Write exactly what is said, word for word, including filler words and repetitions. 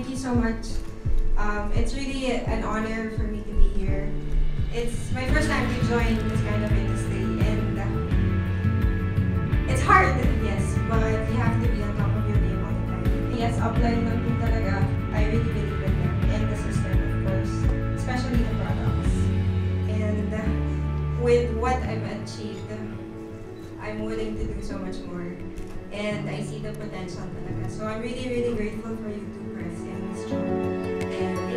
thank you so much. Um, it's really an honor for me to be here. It's my first time to join this kind of industry, and uh, it's hard, yes, but you have to be on top of your game all the time. Yes, upline lang po talaga. I really believe in them, and the system, of course, especially the products. And uh, with what I've achieved, I'm willing to do so much more. And I see the potential talaga. So I'm really, really grateful for you too, Chris and Miss Jo. And